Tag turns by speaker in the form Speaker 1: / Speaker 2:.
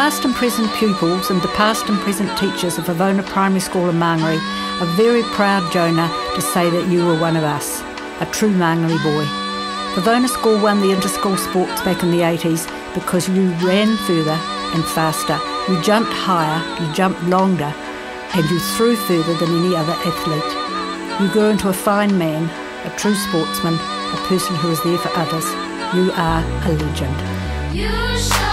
Speaker 1: past and present pupils and the past and present teachers of Avona Primary School in Mangere are very proud, Jonah, to say that you were one of us, a true Mangere boy. Avona School won the inter-school sports back in the 80s because you ran further and faster, you jumped higher, you jumped longer, and you threw further than any other athlete. You grew into a fine man, a true sportsman, a person who was there for others. You are a legend.